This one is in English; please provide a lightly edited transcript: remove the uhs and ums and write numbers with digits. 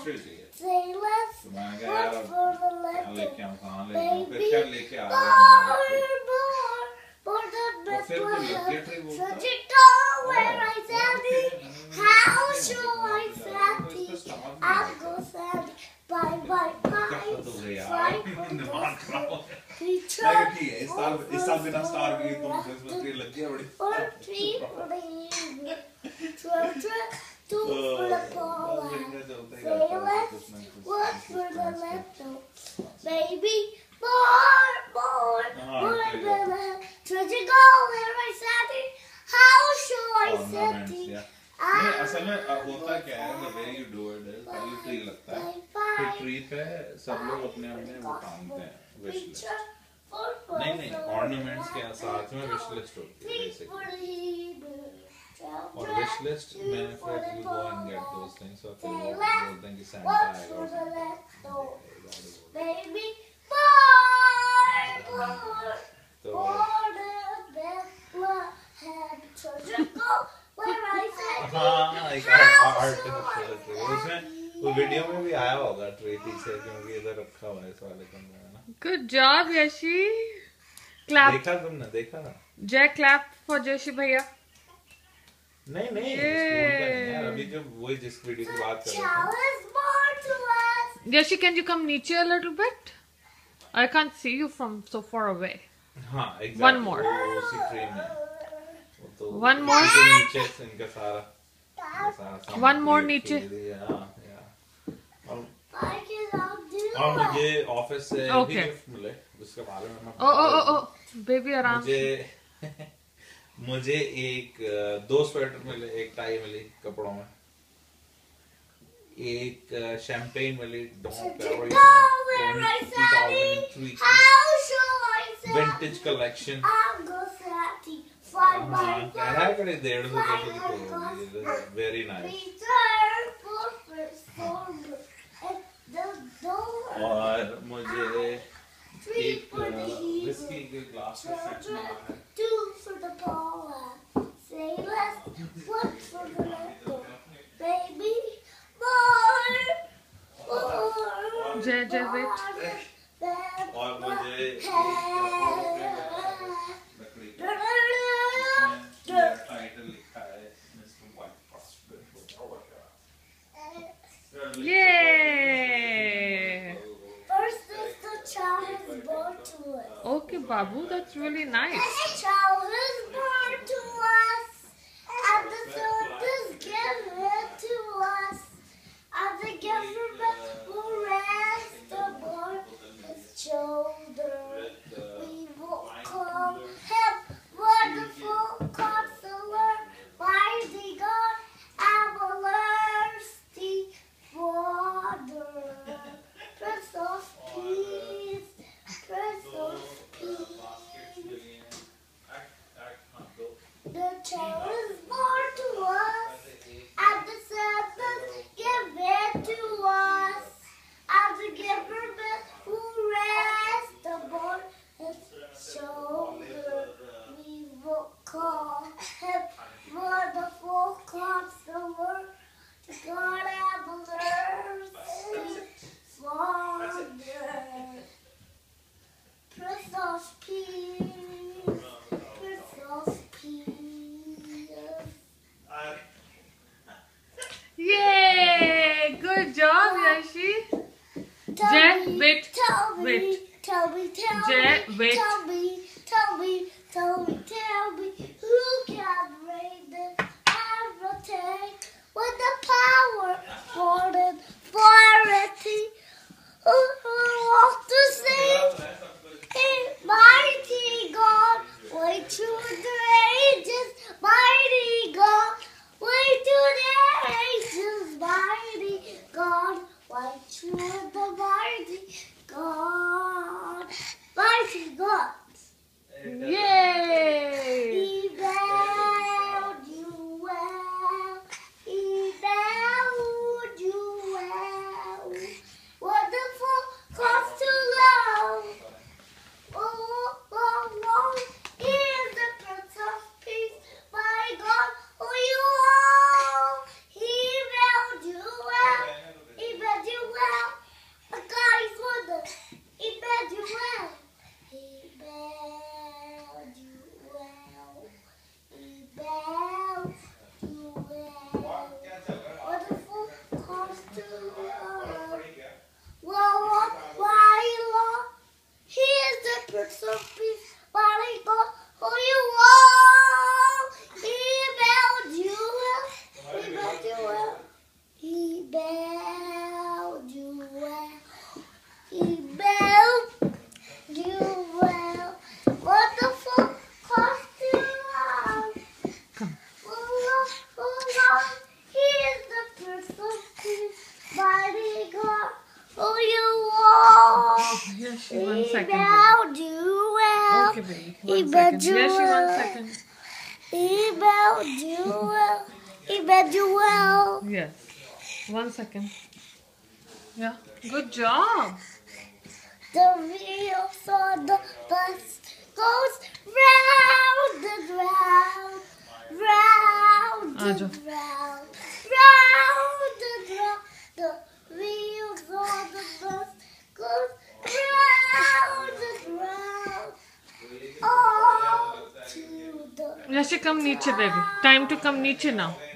फिर चाहिए। Say less. तो मैं कहा यार Look for the लेके little आऊँ कहाँ लेके आऊँ फिर baby. क्या लेके आ गए हम लोग For the और फिर वो लगे थे वो such a door where I stand. How shall I stand? I'll go stand. Bye bye bye. दिमाग खराब हो गया Teacher. ठीक है इस साल बिना स्टार की तुम क्रिसमस ट्री लग गया बड़ी For three for the evening. Two for the power. Say less. One for the little baby. More than a treasure go where I sat it. How shall I set it? नहीं असल में होता क्या है the way you do it is पहले tree लगता है फिर ट्री पे सब लोग अपने अपने वो टांगते हैं विश लिस्ट नहीं ऑर्नामेंट्स के साथ में विश लिस्ट होती है बेसिकली और विश लिस्ट में फिर you go and get those things और फिर वो बोलते हैं कि सैंटा आएगा और baby तो हाँ एक आर्टिफिशियल ट्री उसमें वो वीडियो में भी आया होगा ट्री पीछे क्योंकि इधर रखा हुआ है इस वाले कमरे में ना गुड जॉब यशी क्लैप देखा तुमने देखा ना जय क्लैप फॉर यशी भैया नहीं स्कूल का नहीं यार अभी जो वही जिस वीडियो की बात कर रहे थे यशी कैन यू कम नीचे a little bit I can't see you from so far away हाँ exactly one more उसी ट्री में तो one more नीचे से इनका सारा one more नीचे और मुझे ऑफिस से भी गिफ्ट मिले उसके बारे में मैं ओ बेबी आराम मुझे एक दो स्वेटर मिले एक टाई मिली कपड़ों में एक शैंपेन मिली 2003 विंटेज कलेक्शन वेरी नाइस और मुझे एक विस्की के ग्लास का सेट मिला है जय वेट और मुझे टाइटल लिखा है Yay! First is the child is born to us. Okay, Babu, that's really nice. The child is born to us, and the son is given to us, and the gift from us will rest upon his shoulder. We will call him Wonderful Counselor, Mighty God, Everlasting Father, Prince of Peace, Prince of Peace. The child is born to us, and the son is given to us, and the giver who rests upon his shoulder. We will call him Wonderful Counselor, God everlasting Father, Prince of Peace, Prince of Peace. Yay! Good job, Yashi. Jay, wait. Jay, wait. Tell me, who can reign and everything with the power for the authority? Who wants to sing? Mighty God, way through the ages, mighty God, way through the ages, mighty God, way through the mighty God, mighty God. Yay! He bowed you well, he bowed you Oh, you walk. Yes, 1 second. Bow you well. Okay, baby. 1 second. Yes, 1 second. He bowed you well. He bowed you well. Yes. 1 second. Yeah. Good job. The wheels on the bus goes round and round, round Aaja. and round, round and round. The wheels on the bus goes round and round. All to the Yash, come niche, baby. Time to come niche now.